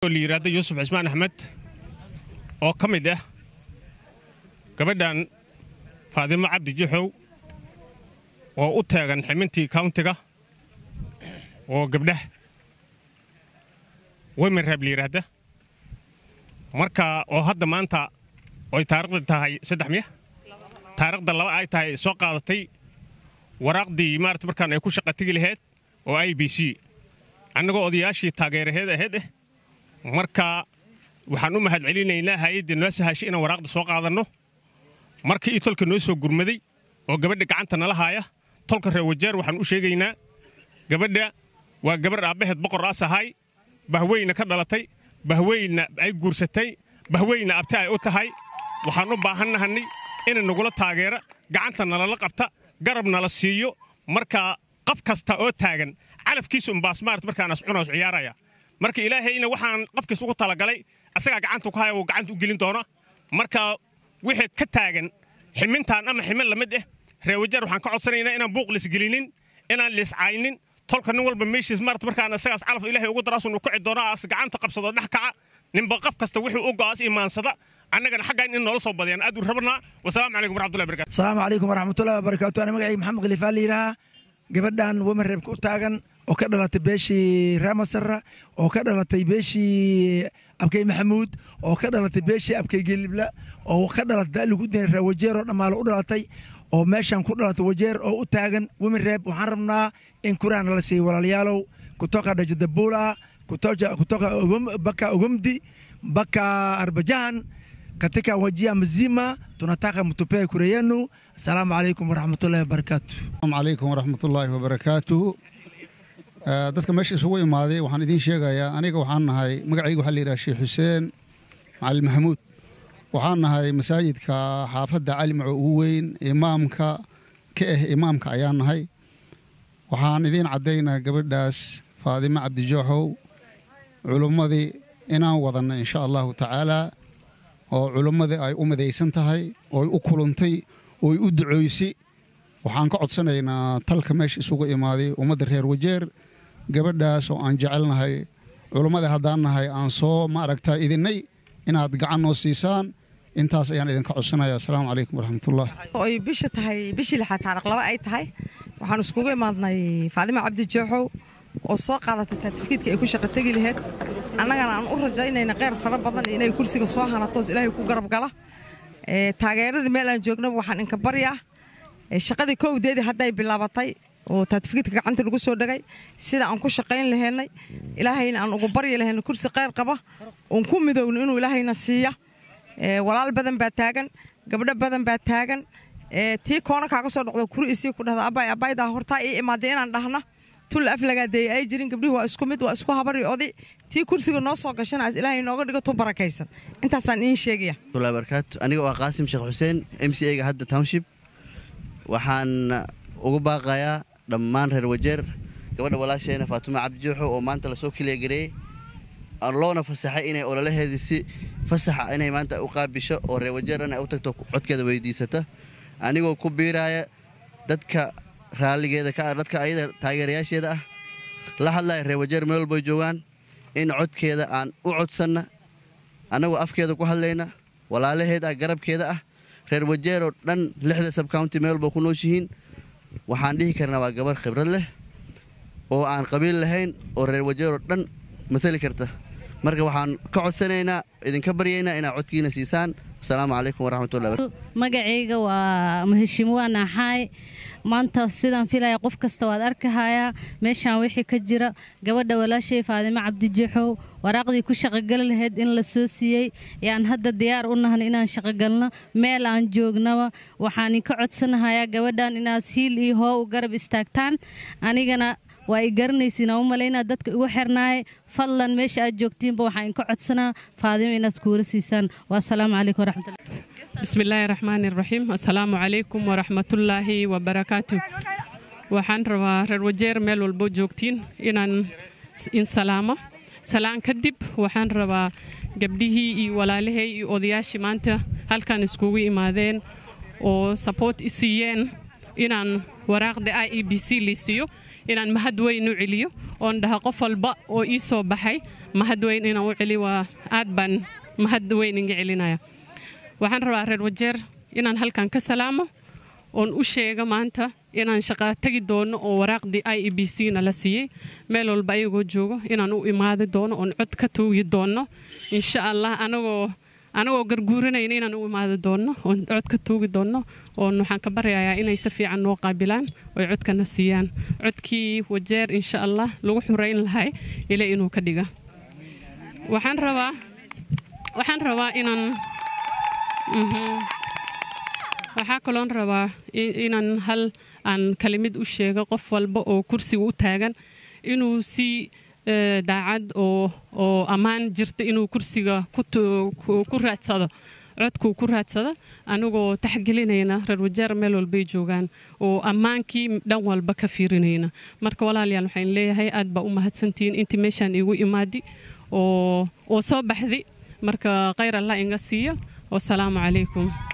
اللي يراد يوسف عثمان أحمد أو كمده gabadhan Faadimo Cabdi Juxow oo u taagan ximintii countiga oo gabdhaha women rab liirada marka oo hadda maanta oo taariikhda tahay 300 taariikhda laba ay tahay soo qaadatay waraaqdii maarta markaan ay ku shaqo tagi lahayd oo IBC annagoo odayaashii taageeraheed ahayd marka waxaan u mahad celinaynaa hay'adda noo sahashay inaan waraaqda soo qaadano markii tolka noo soo gurmaday oo gabadha gacanta nala haaya tolka reer Wajeer waxaan u sheegaynaa gabadha waa gabar aabaheed boqor asahay bahweyna ka dhalatay bahweyna ay guursatay bahweyna abta ay u tahay waxaan u baahanahay in nagula taageero gacanta nala qabta garabna la siiyo marka qof kasta oo taagan calafkiisu baasmaart markaan ascunaas ciyaaraya marka ilaahayna waxaan qofkiis ugu talagalay asaga gacanta ku hayo gacanta u gelin doona marka wixii ka taagan ximintaan ama ximin lamid reer Wajeer waxaan ka codsanaynaa inaan buuqlis gelinin inaan lees caaynin tolka nin walba meeshiis maarta markaan asagaas calaf ilaahay ugu daraasun ku cid doona as gacanta qabsado dhaxkaca ninba qof kasta wuxuu u go'aas imaansada annagana xaqaan in nolol soo badiyaan aad u rabnaa wassalaamu calaykum warahmatullahi wabarakatuh assalaamu calaykum warahmatullahi wabarakatuh ana magacayga maxamed khalifa liiraha gabadhan women rep ku taagan oo ka dhalatay beeshii Ramasarra oo ka dhalatay beeshii Abkay Maxamuud oo ka dhalatay beeshii Abkay Gelibla oo ka dhalatay lagu deen reer Wajeer oo dhamaal u dhalatay oo meeshan ku dhalatay Wajeer oo u taagan women rep waxaan rabnaa in kuraan la siiyo walaalayaalow kutoka Dajadabula kutoka baka Ugumdi baka Arbajan katika wajia mzima tunataka mtupee kura yenu. Assalamu alaykum warahmatullahi wabarakatuh. Assalamu alaykum warahmatullahi wabarakatuh. dadka meesha isugu imaaday waxaan idin sheegayaa aniga waxaan nahay magacaygu waxa la yiraahdaa Sheikh Xuseen Macallin Maxamuud waxaan nahay masaajidka xaafadda Cali Maco ugu weyn imaamka imaamka ayaan nahay waxaan idin cadeynaa gabadhaas Faadimo Cabdi Juxow culumadii inaan wadana insha Allah ta'ala oo culumadii ay u madeysan tahay oo u kulantay oo u duceysay waxaan ka codsanaynaa talka meesha isugu imaaday ummadda reer Wajeer gabadhaas oo aan jecelnahay culimada haddaan nahay aan soo ma aragtaa idinay inaad gacan noo siisaan intaas ayaan idinka codsanayaa assalaamu calaykum waraxmatullah oo ay bisha tahay bishii lixaad taariikh laba ay tahay waxaan iskugu imaadnay Faadimo Cabdi Juxow oo soo qaadatay certificate ay ku shaqo tagi lahayd annagana aan u rajaynayna qeyr fara badan inay kursiga soo hanato Ilaahay ku garab gala taageeradii meel aan joogno waxaan inka baryaa shaqadii kowdeedii hadday bilaabatay oo certificate gacanta lagu soo dhagay sida aan ku shaqayn lahaynay Ilaahayna aan ugu baryi lahaynay kursi qeyr qaba oo ku midowno inuu Ilaahayna siiya walaal badan baa taagan gabdho badan baa taagan tii koona kaaga soo dhacdo kuriisi ku dhahda abayda horta ii imaadeen inaan dhahna tul aflagaaday ay jirin gabdhihi waa isku mid waa isku habari oday tii kursiga noo soo gashana Ilaahay nooga dhigo to barakaysan intaasaan in sheegaya Wallaahi barakaatu aniga waa Qaasim Sheekh Xuseen MCA ga hadda township waxaan ugu baaqayaa dhammaan reer Wajeer gabadha walaasheena Faatuma Cabdi Juxow oo maanta la soo kaliya gareey aan loona fasaxay inay ololaheedii si fasaxa inay maanta u qaabisho oo reer Wajeer ay u tagto codkeeda weydiisata anigoo ku biiraya dadka raaligeeda ka dadka ayada taageerayaasheeda ah la hadlay reer Wajeer meel walba joogan in codkeeda aan u codsanna anagu afkeeda ku hadlayna walaalaheeda garabkeeda ah reer Wajeer oo dhan 6 sub county meel walba ku nooshihiin waxaan dhihi karnaa waa gabar khibrad leh oo aan qabiil lahayn oo reer Wajeer oo dhan matali karta marka waxaan ka codsanaynaa idinka baryaynaa inaad codkiina siisaan assalaamu calaykum waraxmatullahi wabarakatuh magacayga waa Mahashimuwa Naxay maanta sidaan filaya qof kasta waad arkahayaa meeshaan wixii ka jira gabadha walaashay Faadimo Cabdi Juxow waraaqdii ku shaqo gal lahayd in la soo siiyay yaan hadda diyaar u nahay inaan shaqo galno meel aan joognaba waxaan ka codsanayaa gabadhan inaad hiil iyo hoo u garab istaagtaan anigana waa garanaysiin oo maleynaa dadka ugu xirnaay fadlan meesha aad joogtiinba waxaan ka codsanaa Faadimo inaad kuula siisaan wa salaamu calaykum waraxmatullahi bismillahir rahmanir rahim assalaamu calaykum waraxmatullahi wabarakatuh waxaan rabaa reer Wajeer meel walba joogtiin inaan in salaan kadib waxaan rabaa gabdhihii iyo walaalahay iyo odayaashii maanta halkan iskugu imaadeen oo support isiiyeen inaan waraaqda IEBC liisiyo inaan mahad weyn u celiyo oon dhaha qof walba oo ii soo baxay mahad weyn inaan u celi waa aad baan mahad weyn inga celinaya waxaan rabaa reer Wajeer inaan halkan ka salaamo oon u sheega maanta inaan shaqo tagi doono oo waraaqdii IEBC na la siiyay meel walba ayagoo joogo inaan u imaadi doono oon cod ka tuugi doono insha Allah anagoo garguuranayna inaan u imaadi doono oon cod ka tuugi doono oon waxaan ka baryayaa inay si fiican noo qaabilaan oo codkana siiyaan codkii Wajeer insha Allah lagu xureyn lahay ilaa inuu ka dhiga waxaan rabaa inaan waxaa kaloon rabaa inaan hal aan kalimid u sheego qof walba oo kursiga u taagan inuu si daacad oo ammaan jirta inuu kursiga ku raadsado codku ku raadsado anagoo taxgelinayna reer Wajeer meel walbay joogaan oo ammaankii dhan walba ka fiirinayna marka walaalayaal waxaan leeyahay aad baa u mahadsantiin intii meeshaan igu imaadi oo soo baxday marka khayr Allah inga siiyo والسلام عليكم